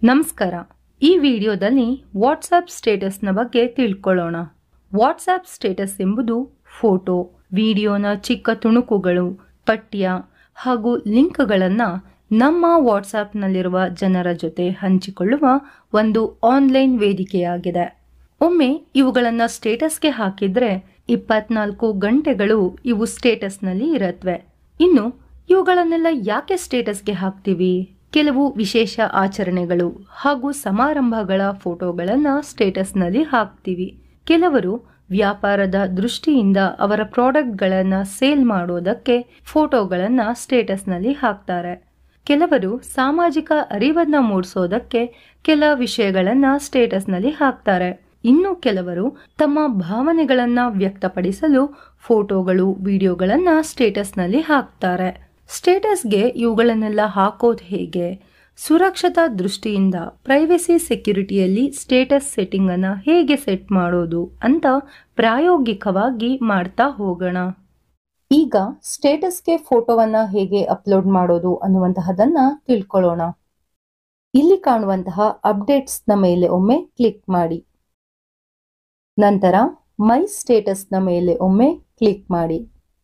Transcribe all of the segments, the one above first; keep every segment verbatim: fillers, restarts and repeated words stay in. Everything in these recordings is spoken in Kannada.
ನಮಸ್ಕಾರ. ಈ ವಿಡಿಯೋದಲ್ಲಿ ವಾಟ್ಸ್ಆಪ್ ಸ್ಟೇಟಸ್ನ ಬಗ್ಗೆ ತಿಳ್ಕೊಳ್ಳೋಣ. ವಾಟ್ಸ್ಆಪ್ ಸ್ಟೇಟಸ್ ಎಂಬುದು ಫೋಟೋ, ವಿಡಿಯೋನ ಚಿಕ್ಕ ತುಣುಕುಗಳು, ಪಠ್ಯ ಹಾಗೂ ಲಿಂಕ್ಗಳನ್ನು ನಮ್ಮ ವಾಟ್ಸ್ಆಪ್ನಲ್ಲಿರುವ ಜನರ ಜೊತೆ ಹಂಚಿಕೊಳ್ಳುವ ಒಂದು ಆನ್ಲೈನ್ ವೇದಿಕೆಯಾಗಿದೆ. ಒಮ್ಮೆ ಇವುಗಳನ್ನು ಸ್ಟೇಟಸ್ಗೆ ಹಾಕಿದ್ರೆ ಇಪ್ಪತ್ನಾಲ್ಕು ಗಂಟೆಗಳು ಇವು ಸ್ಟೇಟಸ್ನಲ್ಲಿ ಇರತ್ವೆ. ಇನ್ನು ಇವುಗಳನ್ನೆಲ್ಲ ಯಾಕೆ ಸ್ಟೇಟಸ್ಗೆ ಹಾಕ್ತೀವಿ? ಕೆಲವು ವಿಶೇಷ ಆಚರಣೆಗಳು ಹಾಗೂ ಸಮಾರಂಭಗಳ ಫೋಟೋಗಳನ್ನು ಸ್ಟೇಟಸ್ನಲ್ಲಿ ಹಾಕ್ತೀವಿ. ಕೆಲವರು ವ್ಯಾಪಾರದ ದೃಷ್ಟಿಯಿಂದ ಅವರ ಪ್ರಾಡಕ್ಟ್ಗಳನ್ನು ಸೇಲ್ ಮಾಡೋದಕ್ಕೆ ಫೋಟೋಗಳನ್ನು ಸ್ಟೇಟಸ್ನಲ್ಲಿ ಹಾಕ್ತಾರೆ. ಕೆಲವರು ಸಾಮಾಜಿಕ ಅರಿವನ್ನು ಮೂಡಿಸೋದಕ್ಕೆ ಕೆಲ ವಿಷಯಗಳನ್ನು ಸ್ಟೇಟಸ್ನಲ್ಲಿ ಹಾಕ್ತಾರೆ. ಇನ್ನು ಕೆಲವರು ತಮ್ಮ ಭಾವನೆಗಳನ್ನು ವ್ಯಕ್ತಪಡಿಸಲು ಫೋಟೋಗಳು, ವಿಡಿಯೋಗಳನ್ನು ಸ್ಟೇಟಸ್ನಲ್ಲಿ ಹಾಕ್ತಾರೆ. ಸ್ಟೇಟಸ್ಗೆ ಇವುಗಳನ್ನೆಲ್ಲ ಹಾಕೋದು ಹೇಗೆ? ಸುರಕ್ಷತಾ ದೃಷ್ಟಿಯಿಂದ ಪ್ರೈವಸಿ ಸೆಕ್ಯುರಿಟಿಯಲ್ಲಿ ಸ್ಟೇಟಸ್ ಸೆಟ್ಟಿಂಗ್ ಅನ್ನು ಹೇಗೆ ಸೆಟ್ ಮಾಡೋದು ಅಂತ ಪ್ರಾಯೋಗಿಕವಾಗಿ ಮಾಡ್ತಾ ಹೋಗೋಣ. ಈಗ ಸ್ಟೇಟಸ್ಗೆ ಫೋಟೋವನ್ನ ಹೇಗೆ ಅಪ್ಲೋಡ್ ಮಾಡೋದು ಅನ್ನುವಂತಹದನ್ನ ತಿಳ್ಕೊಳ್ಳೋಣ. ಇಲ್ಲಿ ಕಾಣುವಂತಹ ಅಪ್ಡೇಟ್ಸ್ ನ ಮೇಲೆ ಒಮ್ಮೆ ಕ್ಲಿಕ್ ಮಾಡಿ. ನಂತರ ಮೈ ಸ್ಟೇಟಸ್ ನ ಮೇಲೆ ಒಮ್ಮೆ ಕ್ಲಿಕ್ ಮಾಡಿ.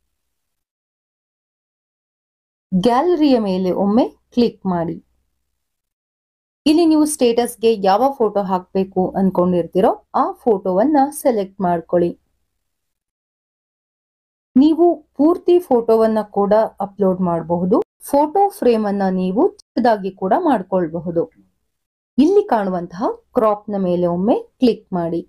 ಗ್ಯಾಲರಿಯ ಮೇಲೆ ಒಮ್ಮೆ ಕ್ಲಿಕ್ ಮಾಡಿ. ಇಲ್ಲಿ ನೀವು ಸ್ಟೇಟಸ್ಗೆ ಯಾವ ಫೋಟೋ ಹಾಕಬೇಕು ಅನ್ಕೊಂಡಿರ್ತೀರೋ ಆ ಫೋಟೋವನ್ನ ಸೆಲೆಕ್ಟ್ ಮಾಡ್ಕೊಳ್ಳಿ. ನೀವು ಪೂರ್ತಿ ಫೋಟೋವನ್ನ ಕೂಡ ಅಪ್ಲೋಡ್ ಮಾಡಬಹುದು. ಫೋಟೋ ಫ್ರೇಮ್ ಅನ್ನ ನೀವು ಚಿಕ್ಕದಾಗಿ ಕೂಡ ಮಾಡ್ಕೊಳ್ಬಹುದು. ಇಲ್ಲಿ ಕಾಣುವಂತಹ ಕ್ರಾಪ್ ನ ಮೇಲೆ ಒಮ್ಮೆ ಕ್ಲಿಕ್ ಮಾಡಿ.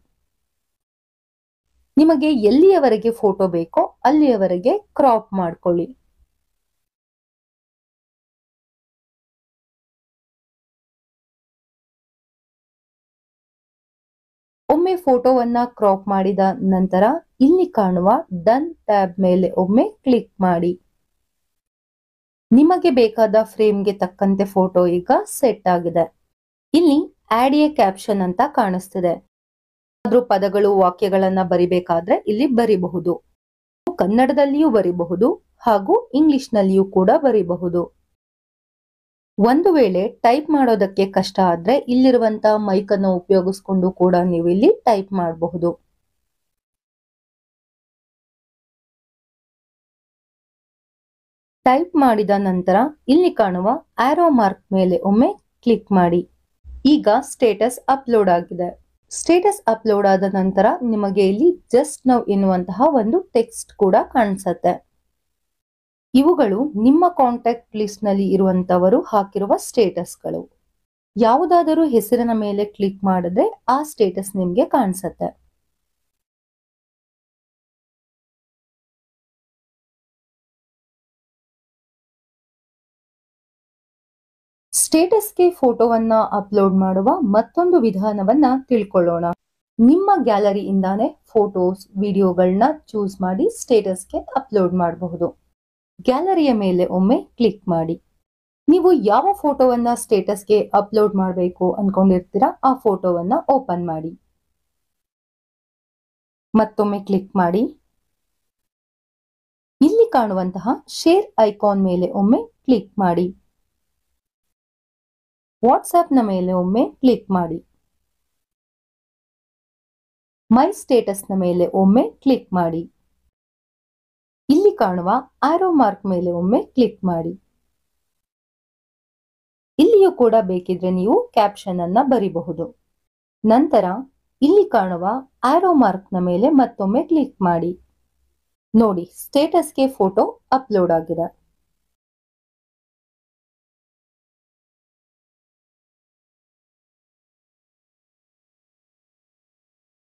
ನಿಮಗೆ ಎಲ್ಲಿಯವರೆಗೆ ಫೋಟೋ ಬೇಕೋ ಅಲ್ಲಿಯವರೆಗೆ ಕ್ರಾಪ್ ಮಾಡ್ಕೊಳ್ಳಿ. ಒಮ್ಮೆ ಫೋಟೋವನ್ನ ಕ್ರಾಪ್ ಮಾಡಿದ ನಂತರ ಇಲ್ಲಿ ಕಾಣುವ ಡನ್ ಟ್ಯಾಬ್ ಮೇಲೆ ಒಮ್ಮೆ ಕ್ಲಿಕ್ ಮಾಡಿ. ನಿಮಗೆ ಬೇಕಾದ ಫ್ರೇಮ್ಗೆ ತಕ್ಕಂತೆ ಫೋಟೋ ಈಗ ಸೆಟ್ ಆಗಿದೆ. ಇಲ್ಲಿ ಆಡ್ ಎ ಕ್ಯಾಪ್ಷನ್ ಅಂತ ಕಾಣಿಸ್ತಿದೆ. ಆದ್ರೂ ಪದಗಳು, ವಾಕ್ಯಗಳನ್ನ ಬರಿಬೇಕಾದ್ರೆ ಇಲ್ಲಿ ಬರಿಬಹುದು. ಕನ್ನಡದಲ್ಲಿಯೂ ಬರಿಬಹುದು ಹಾಗೂ ಇಂಗ್ಲಿಷ್ ನಲ್ಲಿಯೂ ಕೂಡ ಬರಿಬಹುದು. ಒಂದು ವೇಳೆ ಟೈಪ್ ಮಾಡೋದಕ್ಕೆ ಕಷ್ಟ ಆದ್ರೆ ಇಲ್ಲಿರುವಂತ ಮೈಕ್ ಅನ್ನು ಉಪಯೋಗಿಸ್ಕೊಂಡು ಕೂಡ ನೀವು ಇಲ್ಲಿ ಟೈಪ್ ಮಾಡಬಹುದು. ಟೈಪ್ ಮಾಡಿದ ನಂತರ ಇಲ್ಲಿ ಕಾಣುವ ಆರೋ ಮಾರ್ಕ್ ಮೇಲೆ ಒಮ್ಮೆ ಕ್ಲಿಕ್ ಮಾಡಿ. ಈಗ ಸ್ಟೇಟಸ್ ಅಪ್ಲೋಡ್ ಆಗಿದೆ. ಸ್ಟೇಟಸ್ ಅಪ್ಲೋಡ್ ಆದ ನಂತರ ನಿಮಗೆ ಇಲ್ಲಿ ಜಸ್ಟ್ ನೌ ಎನ್ನುವಂತಹ ಒಂದು ಟೆಕ್ಸ್ಟ್ ಕೂಡ ಕಾಣಿಸುತ್ತೆ. ಇವುಗಳು ನಿಮ್ಮ ಕಾಂಟ್ಯಾಕ್ಟ್ ಲಿಸ್ಟ್ ನಲ್ಲಿ ಇರುವಂತವರು ಹಾಕಿರುವ ಸ್ಟೇಟಸ್ಗಳು. ಯಾವುದಾದರೂ ಹೆಸರಿನ ಮೇಲೆ ಕ್ಲಿಕ್ ಮಾಡಿದ್ರೆ ಆ ಸ್ಟೇಟಸ್ ನಿಮ್ಗೆ ಕಾಣಿಸುತ್ತೆ. ಸ್ಟೇಟಸ್ಗೆ ಫೋಟೋವನ್ನ ಅಪ್ಲೋಡ್ ಮಾಡುವ ಮತ್ತೊಂದು ವಿಧಾನವನ್ನ ತಿಳ್ಕೊಳ್ಳೋಣ. ನಿಮ್ಮ ಗ್ಯಾಲರಿಯಿಂದಾನೇ ಫೋಟೋಸ್, ವಿಡಿಯೋಗಳನ್ನ ಚೂಸ್ ಮಾಡಿ ಸ್ಟೇಟಸ್ಗೆ ಅಪ್ಲೋಡ್ ಮಾಡಬಹುದು. ಗ್ಯಾಲರಿಯ ಮೇಲೆ ಒಮ್ಮೆ ಕ್ಲಿಕ್ ಮಾಡಿ. ನೀವು ಯಾವ ಫೋಟೋವನ್ನ ಸ್ಟೇಟಸ್ಗೆ ಅಪ್ಲೋಡ್ ಮಾಡಬೇಕು ಅನ್ಕೊಂಡಿರ್ತೀರಾ ಆ ಫೋಟೋವನ್ನ ಓಪನ್ ಮಾಡಿ. ಮತ್ತೊಮ್ಮೆ ಕ್ಲಿಕ್ ಮಾಡಿ. ಇಲ್ಲಿ ಕಾಣುವಂತಹ ಶೇರ್ ಐಕಾನ್ ಮೇಲೆ ಒಮ್ಮೆ ಕ್ಲಿಕ್ ಮಾಡಿ. ವಾಟ್ಸ್ಆಪ್ ನ ಮೇಲೆ ಒಮ್ಮೆ ಕ್ಲಿಕ್ ಮಾಡಿ. ಮೈ ಸ್ಟೇಟಸ್ ನ ಮೇಲೆ ಒಮ್ಮೆ ಕ್ಲಿಕ್ ಮಾಡಿ. ಇಲ್ಲಿ ಕಾಣುವ ಆರೋ ಮಾರ್ಕ್ ಮೇಲೆ ಒಮ್ಮೆ ಕ್ಲಿಕ್ ಮಾಡಿ. ಇಲ್ಲಿಯೂ ಕೂಡ ಬೇಕಿದ್ರೆ ನೀವು ಕ್ಯಾಪ್ಷನ್ ಅನ್ನ ಬರಿಬಹುದು. ನಂತರ ಇಲ್ಲಿ ಕಾಣುವ ಆರೋ ಮಾರ್ಕ್ ನ ಮೇಲೆ ಮತ್ತೊಮ್ಮೆ ಕ್ಲಿಕ್ ಮಾಡಿ. ನೋಡಿ, ಸ್ಟೇಟಸ್ಗೆ ಫೋಟೋ ಅಪ್ಲೋಡ್ ಆಗಿದೆ.